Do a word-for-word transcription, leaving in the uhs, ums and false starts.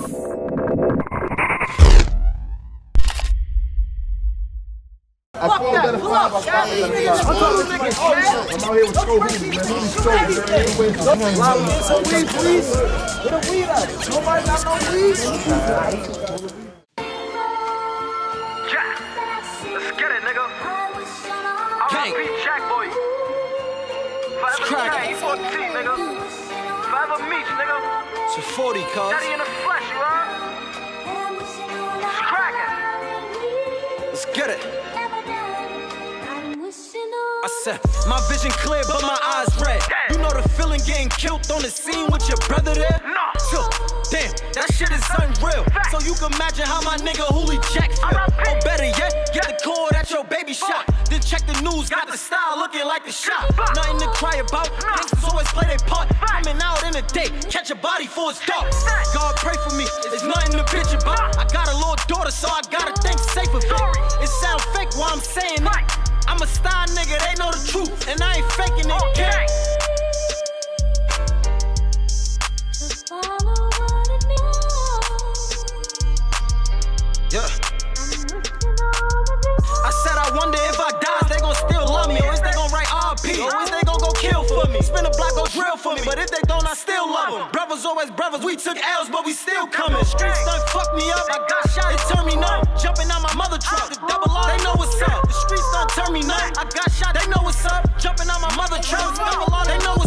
I fuck that, pull up, I'm out here with Sco Hoolie, man. Hoolie's Sco, get some weed, please. Get a weed out. Nobody got no weed. Jack, let's get it, nigga. R I P Jack, boy. Forever K, fourteen, nigga. Forever Meech, nigga. It's a forty, cuz. Daddy in the flesh, you heard? It's cracking. Let's get it. I said, my vision clear, but my eyes red. You know the feeling getting killed on the scene with your brother there? No. So, damn, that shit is unreal. So you can imagine how my nigga Hoolie Jack feel. Or better yet, get the cord at your baby shot. Then check the news, got the style looking like the shot. Nothing to cry about, gangsters always play their part. Coming out in the day, catch a body for it's dark. God pray for me, it's nothing to bitch about. I got a little daughter, so I gotta think safe of it. It sound fake while I'm saying it. I'm a star nigga, they know the truth, and I ain't faking it. Okay. Yeah. I said I wonder if I die, they gon' still love me, or is they gon' write R P, or is they gon' go kill for me? Spin a block, go drill for me, but if they don't, I still love them. Brothers always brothers, we took L's, but we still coming. Streets done fuck me up, I got shot, it turned me numb. Jumping out my mother truck, the double R, they know what's up. The streets done turn me numb, I got shot, they know what's up. Jumping out my mother truck, double R, they know